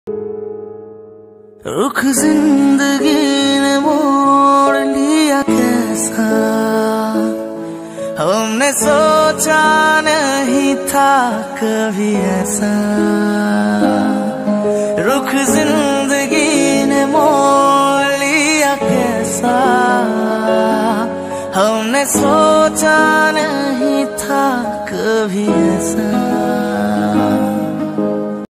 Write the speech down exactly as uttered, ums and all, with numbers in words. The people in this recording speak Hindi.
रुख जिंदगी ने मोड़ लिया कैसा, हमने सोचा नहीं था कभी ऐसा। रुख जिंदगी ने मोड़ लिया कैसा, हमने सोचा नहीं था कभी ऐसा।